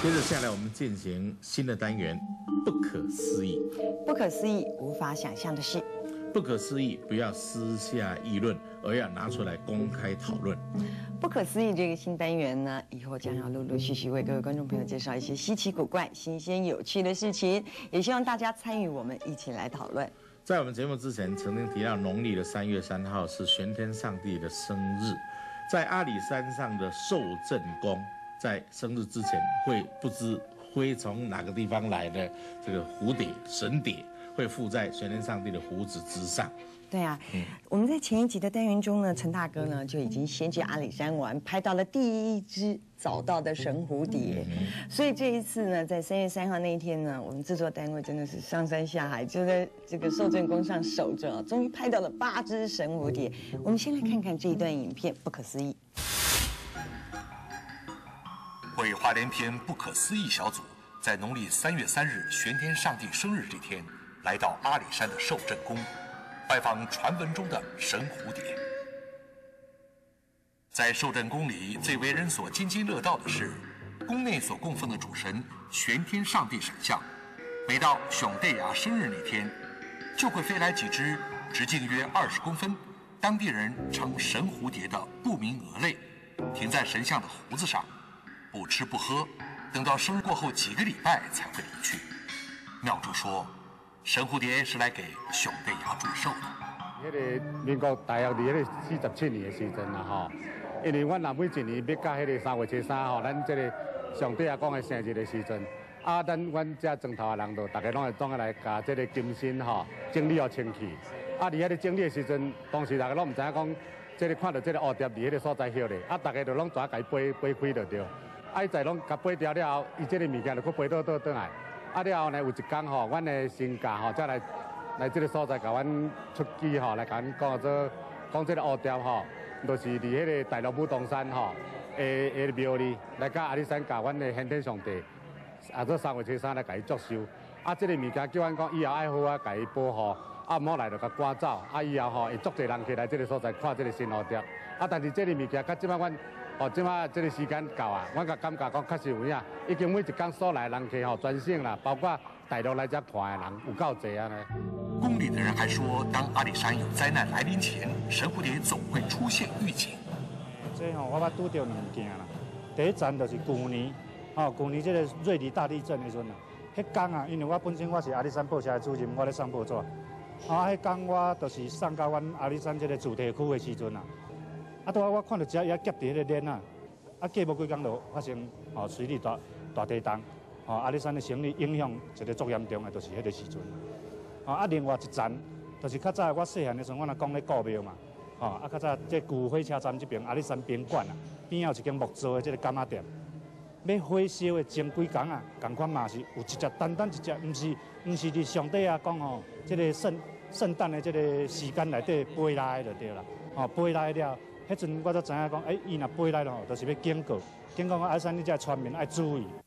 接着下来，我们进行新的单元，不可思议。 不可思议，无法想象的事。 不可思议，不要私下议论，而要拿出来公开讨论。 不可思议这个新单元呢，以后将要陆陆续续为各位观众朋友介绍一些稀奇古怪、新鲜有趣的事情，也希望大家参与我们一起来讨论。 在我们节目之前，曾经提到农历的3月3号是玄天上帝的生日，在阿里山上的寿正宫，在生日之前会不知会从哪个地方来的这个蝴蝶神蝶，会附在玄天上帝的胡子之上。 对啊，我们在前一集的单元中呢，陈大哥呢就已经先去阿里山玩，拍到了第一只找到的神蝴蝶。所以这一次呢，在3月3号那一天呢，我们制作单位真的是上山下海，就在这个寿正宫上守着，终于拍到了8只神蝴蝶。我们先来看看这一段影片，不可思议。 为花莲篇不可思议小组在农历3月3日玄天上帝生日这天，来到阿里山的寿正宫，拜访传闻中的神蝴蝶。在寿正宫里，最为人所津津乐道的是，宫内所供奉的主神玄天上帝神像，每到熊代牙生日那天，就会飞来几只直径约20公分，当地人称神蝴蝶的不明蛾类，停在神像的胡子上，不吃不喝，等到生日过后几个礼拜才会离去。庙祝说，神蝴蝶是来给熊代牙祝寿的。 迄个民国大约伫迄个47年的时阵啦吼，因为阮若每一年要到迄个3月初3吼，咱这个上帝阿公的生日的时阵，阮这庄头的人就大家拢会来甲这个金身吼整理互清气。伫迄个整理的时阵，当时大家拢唔知影讲，这个看到这个蝴蝶伫迄个所在休咧，大家就拢怎甲伊飞开就对。伊在拢甲飞掉了后，伊这个物件就佫飞倒转来。了后呢，有一天吼，阮的神驾吼，才来这个所在，甲阮出机吼，来甲阮讲这个蝴蝶吼，就是伫迄个大陆武当山吼的庙里，来甲阿里山甲阮的先天上帝，做3月初3来甲伊祝寿。这个物件叫阮讲以后爱好甲伊保护，唔好来就甲赶走。以后吼会足侪人起来这个所在看这个新蝴蝶。但是这个物件，到即摆阮。即马这个时间到啊，我感觉讲确实有影，已经每一天所来人客全省啦，包括大陆来这看的人有够侪啊呢。 宫里的人还说，当阿里山有灾难来临前，神蝴蝶总会出现预警。 这我捌拄到2件啦，第一站就是去年，去年这个瑞丽大地震的时阵啊，迄天啊，因为我本身我是阿里山报社的主任，我咧送报纸，迄天我就是送到阮阿里山这个主题区的时阵啊。拄我看到只也夹伫迄个链啊，过无几工就发生水里大地震，阿里山的生理影响一个足严重的，就是迄个时阵。另外一站就是较早我细汉的时候，我若讲咧古庙嘛，较早这旧火车站这边阿里山宾馆啊，边有一间木造的这个柑仔店，要火烧的前几工啊，共款嘛是有一只单一只，毋是伫上帝啊讲吼，这个圣诞的这个时间内底飞来就对啦，飞来了。迄阵我才知影讲，伊若飞来了，就是要警告我阿里山你这村民爱注意。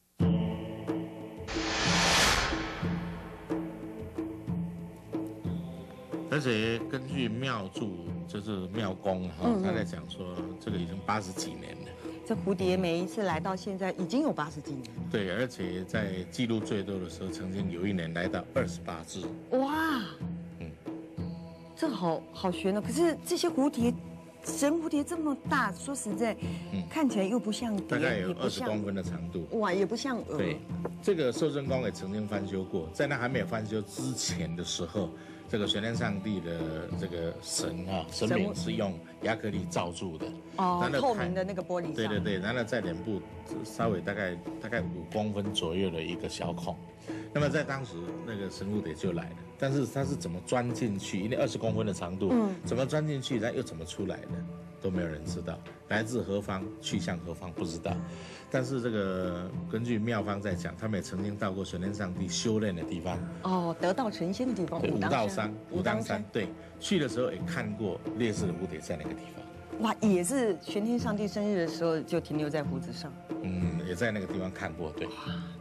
而且根据庙祝，就是庙公他在讲说，这个已经80几年了。 这蝴蝶每一次来到现在已经有80几年了。 对，而且在记录最多的时候，曾经有一年来到28只。 哇，这好悬哦。可是这些蝴蝶。神蝴蝶这么大，说实在，看起来又不像蝶， 大概有20公分的长度， 哇，也不像蛾。 对，这个寿正宫也曾经翻修过，在那还没有翻修之前的时候，这个玄天上帝的这个神明是用亚克力罩住的， 透明的那个玻璃上。 对，然后在脸部稍微大概5公分左右的一个小孔。那么在当时那个神蝴蝶就来了，但是它是怎么钻进去？因为20公分的长度，怎么钻进去，然后又怎么出来的，都没有人知道。来自何方，去向何方，不知道。但是这个根据庙方在讲，他们也曾经到过玄天上帝修炼的地方。 得道成仙的地方。 武当山。对，去的时候也看过类似的蝴蝶在那个地方。 哇，也是玄天上帝生日的时候就停留在胡子上。 也在那个地方看过，对。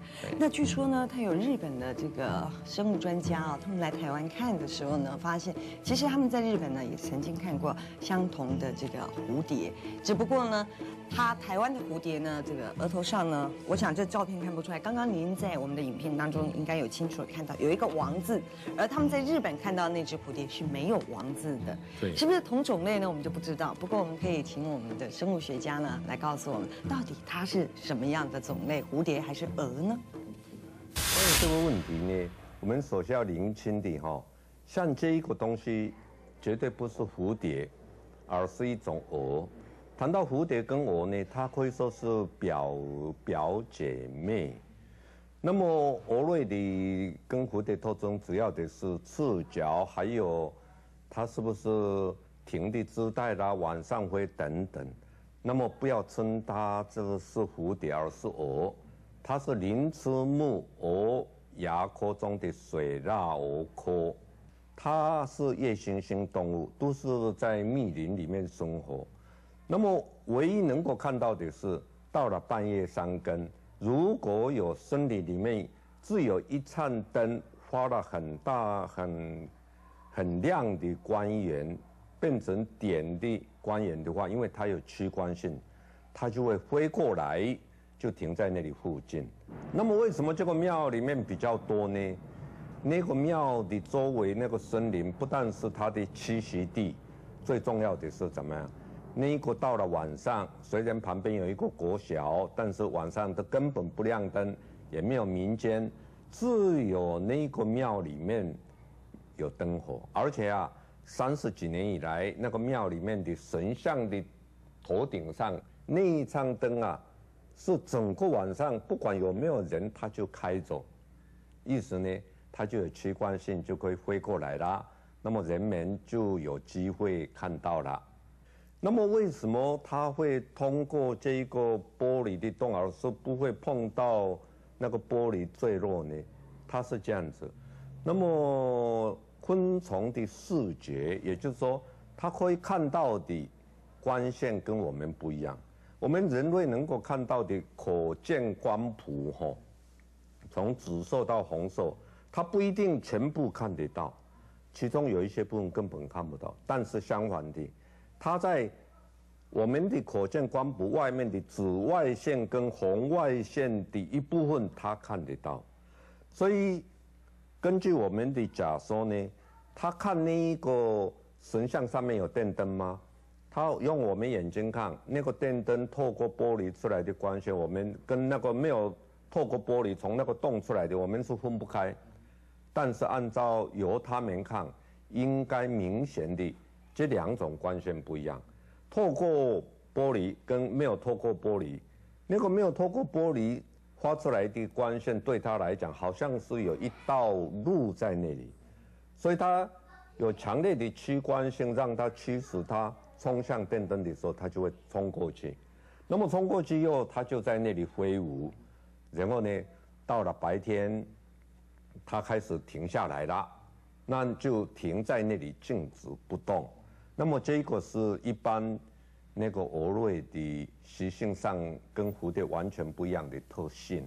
那据说呢，他有日本的这个生物专家啊，他们来台湾看的时候呢，发现其实他们在日本呢也曾经看过相同的这个蝴蝶，只不过呢，台湾的蝴蝶呢，这个额头上呢，我想这照片看不出来。刚刚您在我们的影片当中应该有清楚的看到有一个王字，而他们在日本看到那只蝴蝶是没有王字的。 对， 是不是同种类呢？我们就不知道。不过我们可以请我们的生物学家呢来告诉我们，到底它是什么样的种类，蝴蝶还是蛾呢？ 关于这个问题呢，我们首先要厘清的哈，像这一个东西绝对不是蝴蝶，而是一种蛾。谈到蝴蝶跟蛾呢，它可以说是表姐妹。那么蛾类的跟蝴蝶特征主要的是翅脚，还有它是不是停的姿态啦、晚上飞等等。那么不要称它这个是蝴蝶，而是蛾。它是鳞翅目蛾亚科中的水蜡蛾科，它是夜行性动物，都是在密林里面生活。那么唯一能够看到的是，到了半夜3更，如果有森林里面只有一盏灯发了很大很亮的光源，变成点的光源的话，因为它有趋光性，它就会飞过来，就停在那里附近。那么为什么这个庙里面比较多呢？那个庙的周围那个森林不但是它的栖息地，最重要的是怎么样？那一个到了晚上，虽然旁边有一个国小，但是晚上都根本不亮灯，也没有民间，只有那个庙里面有灯火。而且啊，30几年以来，那个庙里面的神像的头顶上那一盏灯啊，是整个晚上不管有没有人，它就开着，意思呢，它就有趋光性，就可以飞过来啦。那么人们就有机会看到了。那么为什么它会通过这一个玻璃的洞，而是不会碰到那个玻璃坠落呢？它是这样子。那么昆虫的视觉，也就是说，它可以看到的光线跟我们不一样。我们人类能够看到的可见光谱，从紫色到红色，它不一定全部看得到，其中有一些部分根本看不到。但是相反的，它在我们的可见光谱外面的紫外线跟红外线的一部分，它看得到。所以根据我们的假说呢，他看那一个神像上面有电灯吗？他用我们眼睛看，那个电灯透过玻璃出来的光线，我们跟那个没有透过玻璃从那个洞出来的，我们是分不开。但是按照由他们看，应该明显的这2种光线不一样。透过玻璃跟没有透过玻璃，那个没有透过玻璃发出来的光线对他来讲，好像是有一道路在那里，所以它有强烈的趋光性，让它驱使它冲向电灯的时候，它就会冲过去。那么冲过去以后，它就在那里挥舞，然后呢，到了白天，它开始停下来了，那就停在那里静止不动。那么这个是一般那个蛾类的习性上跟蝴蝶完全不一样的特性。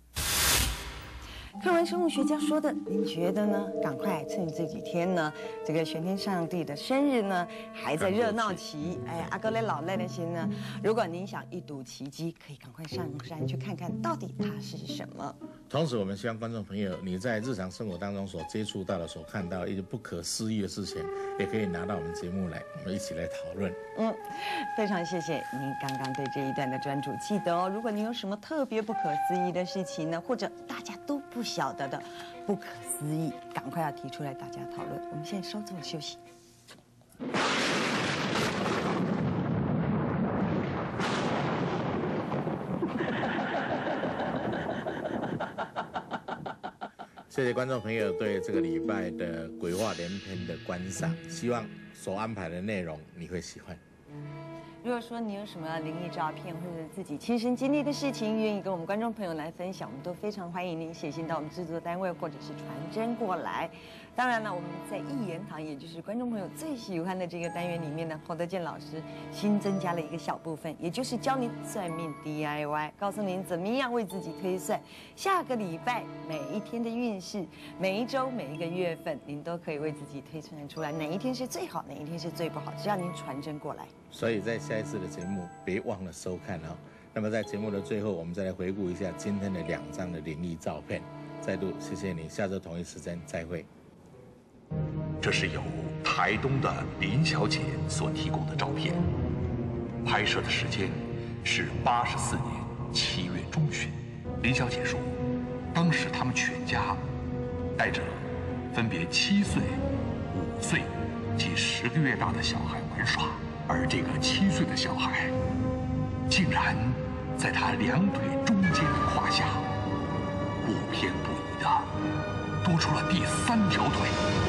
看完生物学家说的，您觉得呢？赶快趁这几天呢，这个玄天上帝的生日呢还在热闹期，哎，阿哥嘞老赖的心呢，如果您想一睹奇迹，可以赶快上山去看看到底它是什么。 同时，我们希望观众朋友，你在日常生活当中所接触到的、所看到一些不可思议的事情，也可以拿到我们节目来，我们一起来讨论。 非常谢谢您刚刚对这一段的专注。记得哦，如果您有什么特别不可思议的事情呢，或者大家都不晓得的不可思议，赶快要提出来大家讨论。我们现在稍作休息。 谢谢观众朋友对这个礼拜的鬼话连篇的观赏，希望所安排的内容你会喜欢。 如果说你有什么灵异照片或者自己亲身经历的事情，愿意跟我们观众朋友来分享，我们都非常欢迎您写信到我们制作单位或者是传真过来。当然了，我们在一言堂，也就是观众朋友最喜欢的这个单元里面呢，侯德健老师新增加了一个小部分，也就是教您算命 DIY， 告诉您怎么样为自己推算下个礼拜每一天的运势，每一周每一个月份，您都可以为自己推算出来哪一天是最好，哪一天是最不好，只要您传真过来。 所以在下一次的节目别忘了收看哦。那么在节目的最后，我们再来回顾一下今天的2张的灵异照片。再度谢谢你，下周同一时间再会。 这是由台东的林小姐所提供的照片，拍摄的时间是84年7月中旬。林小姐说，当时他们全家带着分别7岁、5岁及10个月大的小孩玩耍，而这个7岁的小孩竟然在他2腿中间的胯下不偏不倚的多出了第3条腿。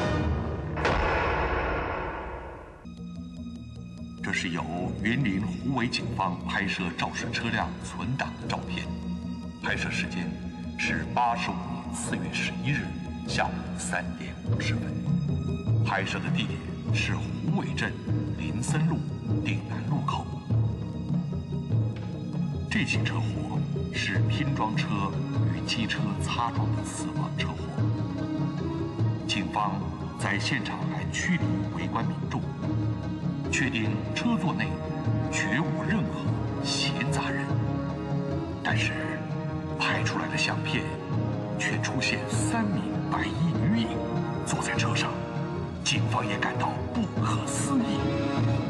这是由云林虎尾警方拍摄肇事车辆存档的照片，拍摄时间是85年4月11日下午3点50分，拍摄的地点是虎尾镇林森路顶南路口。这起车祸是拼装车与机车擦撞的死亡车祸。警方在现场还驱离围观民众，确定车座内绝无任何闲杂人，但是拍出来的相片却出现3名白衣女影坐在车上，警方也感到不可思议。